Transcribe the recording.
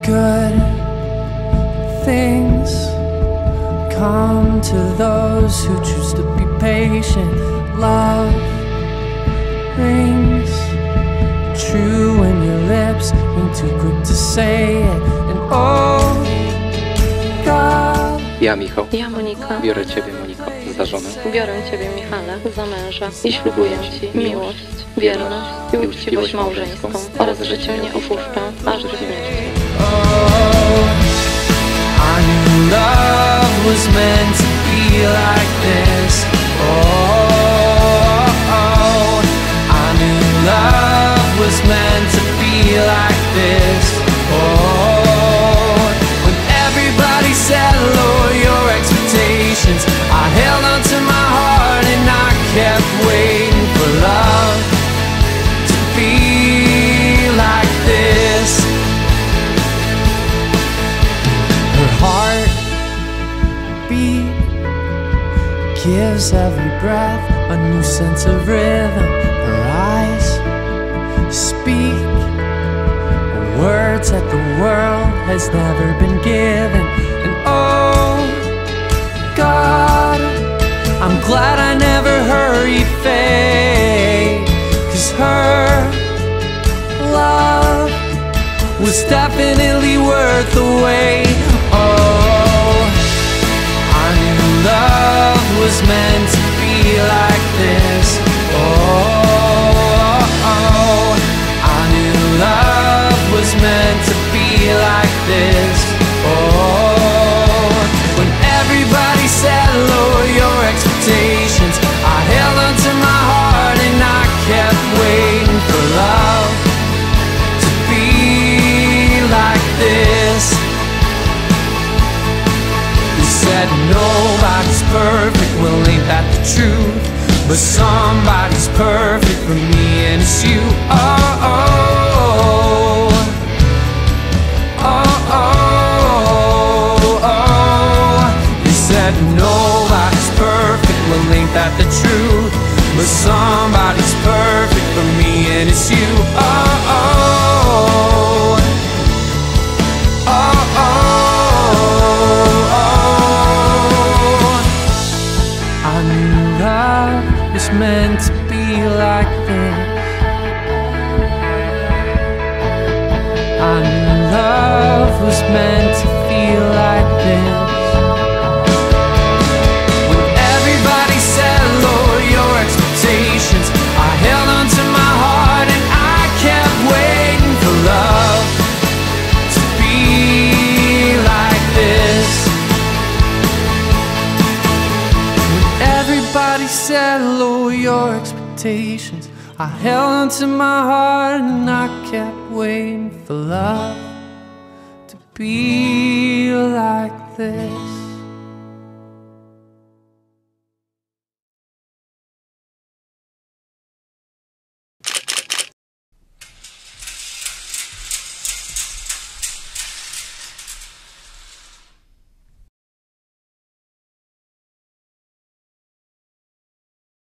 Good things come to those who choose to be patient. Love rings true when your lips ain't too quick to say it. And oh God. Ja, Michał. Ja, Monika. Biorę Ciebie, Moniko, za żonę. Biorę Ciebie, Michale, za męża i ślubuję Ci miłość, wierność i uczciwość małżeńską oraz, że Cię nie opuszczę aż do śmierci. I knew love was meant to be like this. I knew love was meant to be like this. When everybody said lower your expectations, I held on to my heart and I kept waiting for love to be like this. Her heart beat gives every breath a new sense of rhythm. Her eyes speak words that the world has never been given. And oh God, I'm glad I never hurried fate, 'cause her love was definitely worth the wait. Oh, I knew love was meant to be like this. Oh, I knew love was meant to be like this. Oh, when everybody said lower your expectations, I held on to my heart and I kept waiting for love to be like this. You said nobody's perfect, well ain't that the truth? But somebody's perfect for me and it's you. Oh, oh, oh, oh, oh. You said nobody's perfect, well ain't that the truth? But somebody's perfect for me and it's you. Oh, oh, oh, oh, oh. I knew love was meant to be like this. I knew love was meant to feel like this. When everybody said lower your expectations, I held on to my heart and I kept waiting for love to be like this. When everybody said lower your expectations, I held on to my heart and I kept waiting for love to be like this.